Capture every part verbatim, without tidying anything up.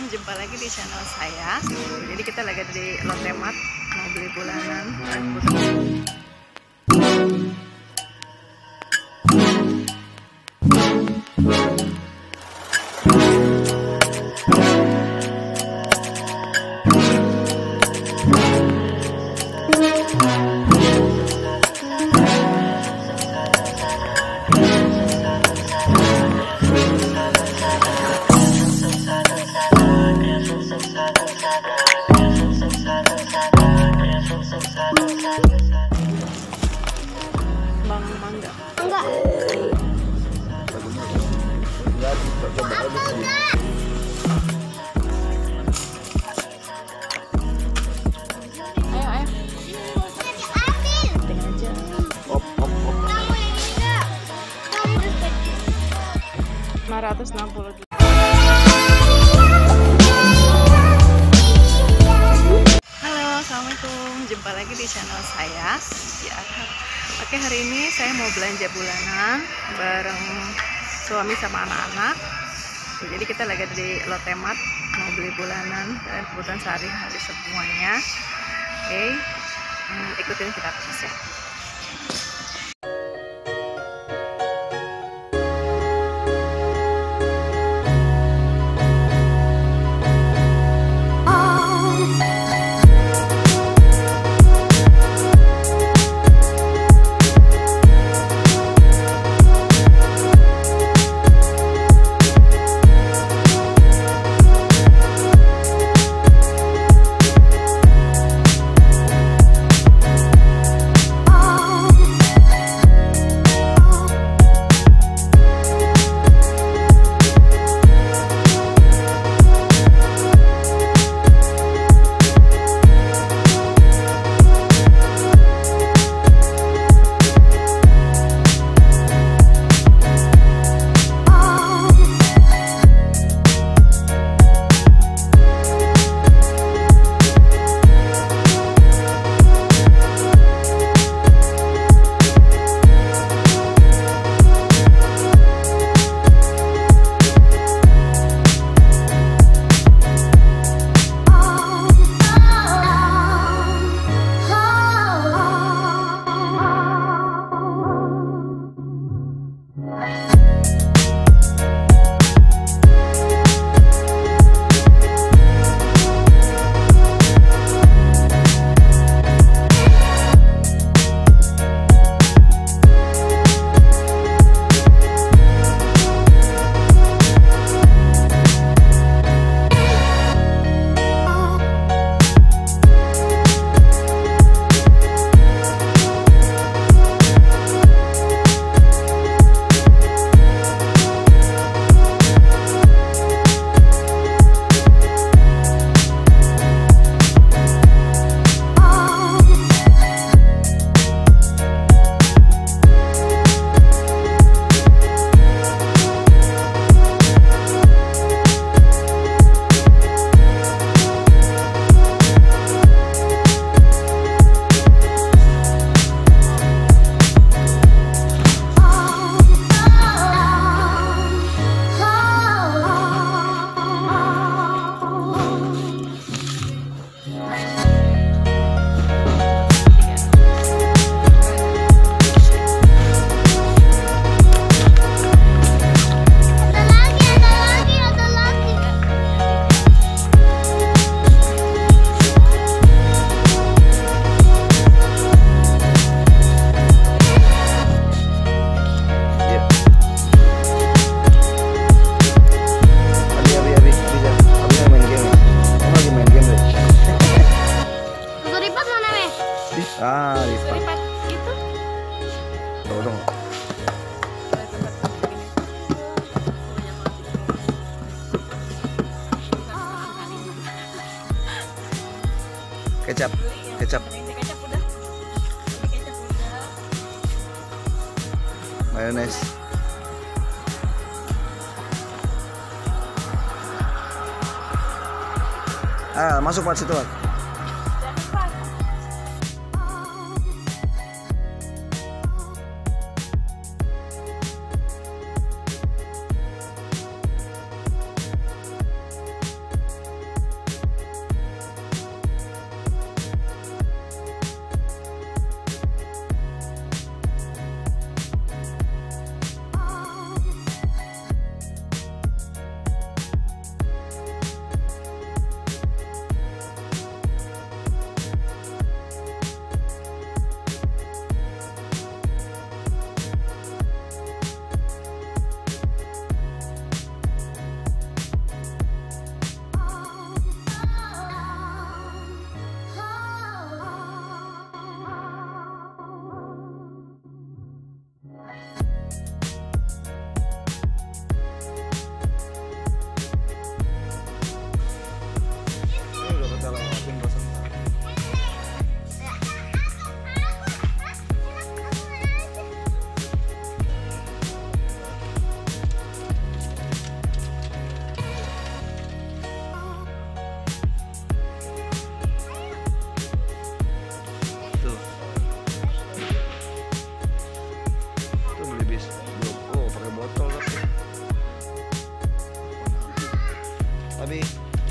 jumpa lagi di channel saya. Jadi kita lagi di Lotte Mart mau beli bulanan dan kebutuhan. Bang mangga. Enggak. Ayo, ayo. Penting aja. Op, op, op. lima ratus enam puluh. Halo, assalamualaikum. Jumpa lagi di channel saya. Ya, oke, hari ini saya mau belanja bulanan bareng suami sama anak-anak. Jadi kita lagi di Lotte Mart mau beli bulanan dan kebutuhan sehari-hari semuanya. Oke, hmm, ikutin kita terus ya. Ah, lipat. Lipat itu. Tunggu, tunggu. Kecap, kecap. Kecap udah. Kecap udah. Mayones. Ah, masuk Pak situ, Pak. Abi.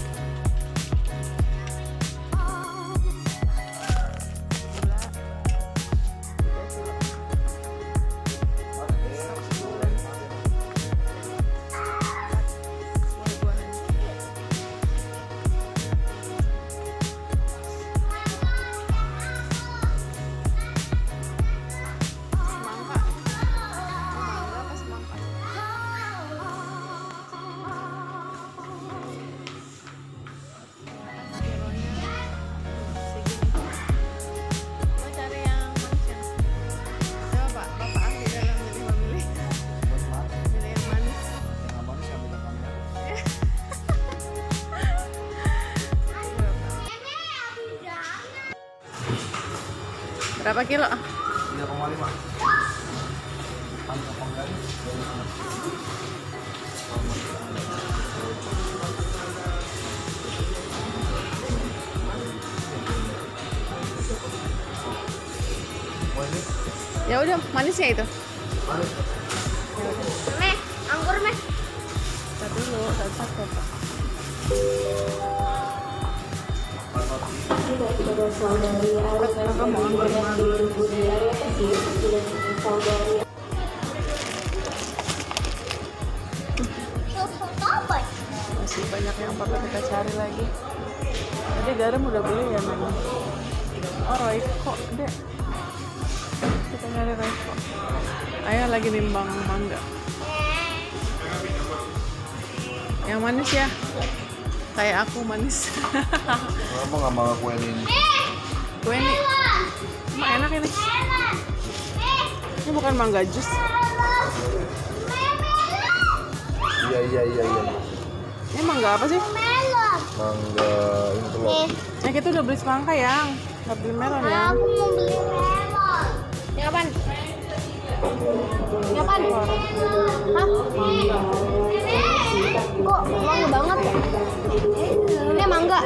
Berapa kilo? tiga koma lima. Ya udah, manisnya itu. Manis. Meh, anggur meh. Satu dulu, satu satu. Kakak mau anggur mana? Masih banyak yang bakal kita cari lagi. Tadi garam udah beli ya memang. Oh Royco deh. Kita nyari Royco. Ayah lagi nimbang mangga. Yang manis ya? Kayak aku manis. Kamu nggak mau kue ini? Kue ini, emang enak ini. Ini bukan mangga jus. Iya iya iya iya. Ini mangga apa sih? Mangga ini telur. Nah kita udah beli semangka yang, nggak beli melon ya. Aku mau beli melon. Ini kapan? Ini kapan? Hah? Kok mangga banget ya? Ini mangga.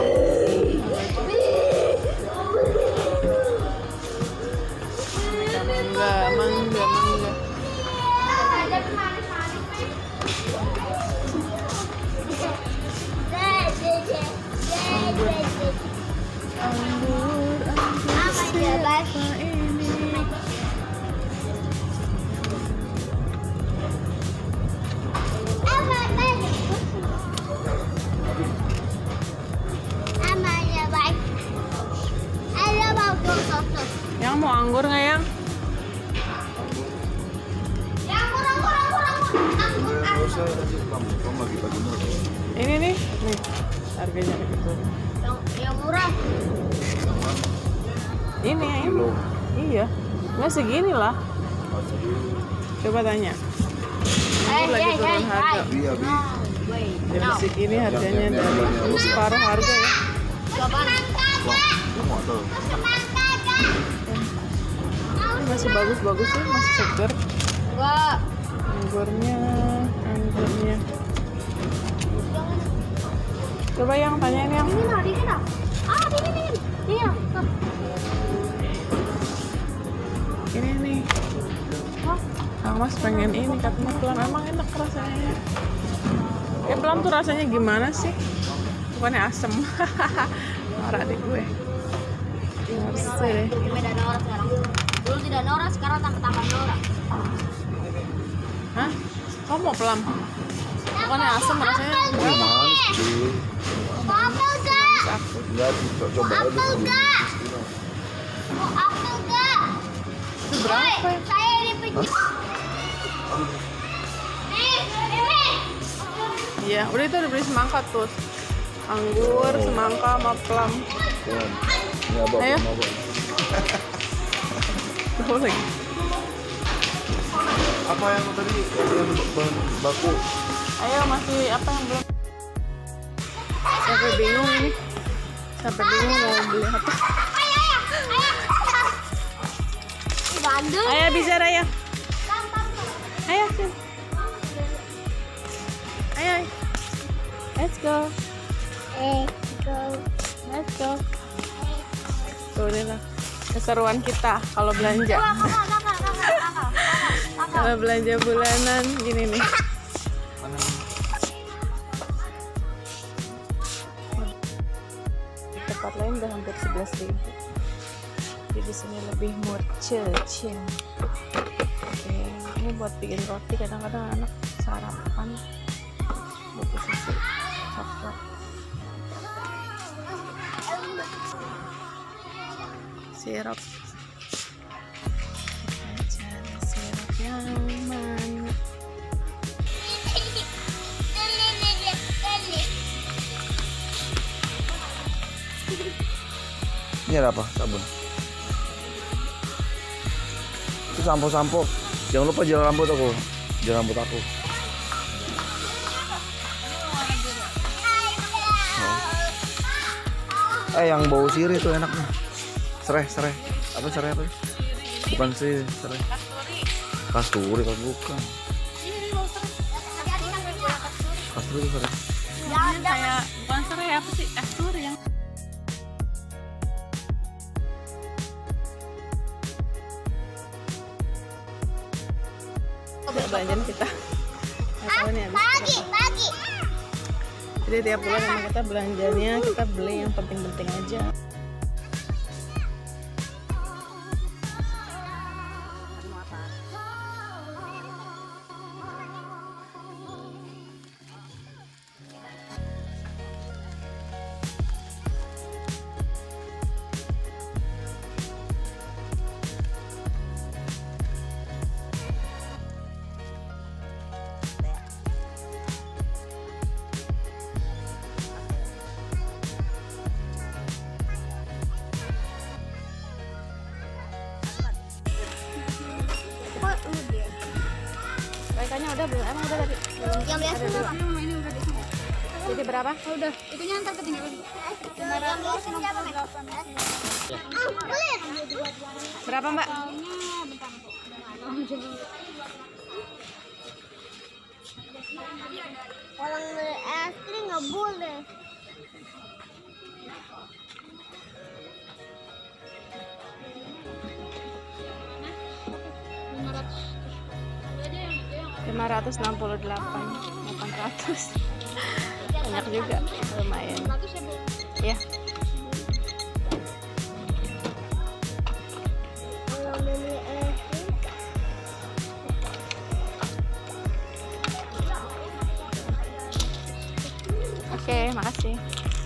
Mangga, mangga, mangga. Anggur, anggur siapa ini? Yang mau anggur nggak yang? Ini nih, nih harganya gitu. Yang, yang murah. Ini yang ini. Iya, nggak segini lah. Coba tanya. Anggur lagi turun harga. Iya bi. Jam segini harganya dari separuh harga ya. Kamu tahu? Ini masih bagus-bagus sih, masih seger. Enggak. Anggurnya, anggurnya. Coba yang tanyain yang. Ini nah, ini nah. Ah, ini ini. Iya. Ini nih. Wah, Kang Mas pengen ini katanya pelam, emang enak rasanya. Ya pelam tuh rasanya gimana sih? Bukannya asem. Marah deh gue. Harus deh. ini beda Nora sekarang. Dulu tidak Nora, sekarang tambah-tambah Nora. Hah? Kamu mau pelam? Bukannya asem rasanya? Ini manis sih. Mau apel gak? Aku. Enggak, coba aja dulu. Mau apel gak? Itu berapa ya? Saya ini pinjam. Nih, ini. Iya, udah itu udah beli semangka tuh. Anggur, semangka, sama pelam. Ya, ini abang, Ayo. abang. Tuh lagi. Apa yang tadi yang bahan baku? Ayo masih apa yang belum? Sampai bingung ini. Sampai bingung mau beli apa. Ayo, ayo, ayo. Ih, bandel. Ayo bicara ya. Ayo sini. Ayo. ayo. Let's go. Eh, go. Let's go. Tuh ini lah keseruan kita kalau belanja. Kakak, kakak, kakak, kakak, kakak. Kalau belanja bulanan gini nih. tempat lain udah hampir sebelas ribu. Jadi di sini lebih murcecin. Oke, ini buat bikin roti. Kadang-kadang anak sarapan butuh susu coklat. Sirup. Kita cari sirup yang mana? Ini ada apa? Sabun. Itu sampo-sampo. Jangan lupa gel rambut aku. Gel rambut aku. Oh. Eh, yang bau sirih tuh enak nih. Serai, serai. Apa serai apa? Bukan sih, serai. Kasturi, kalau bukan. Kasturi itu serai. Kayak bukan serai, apa sih? Kasturi yang belanjaan kita. Pagi, pagi. Jadi tiap bulan memang kita belanjanya kita beli yang penting-penting aja. Kayaknya udah belum? Emang udah tadi? Belum. Yang biasa udah. Ini udah di sini. Jadi berapa? Oh, udah. Itunya ntar ketinggalan. Berapa, Mbak? Kalau beli es krim nggak boleh. lima ratus enam puluh delapan, delapan ratus. Banyak juga, lumayan. Ya. Oke, makasih.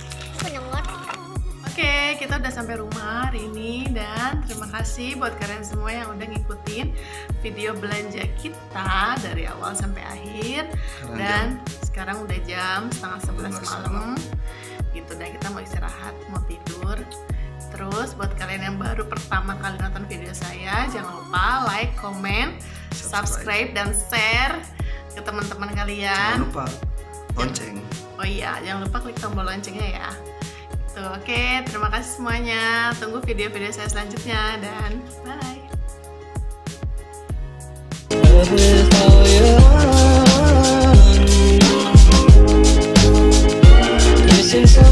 Oke, kita udah sampai rumah hari ini dan terima kasih buat kalian semua yang udah ngikutin video belanja kita dari awal sampai akhir. Sekarang Dan jam. sekarang udah jam setengah sebelas malam gitu, dan kita mau istirahat, mau tidur. Terus buat kalian yang baru pertama kali nonton video saya, jangan lupa like, comment, subscribe, dan share ke teman-teman kalian. Jangan lupa lonceng. Oh iya, jangan lupa klik tombol loncengnya ya. Tuh, oke, terima kasih semuanya. Tunggu video-video saya selanjutnya dan bye. This is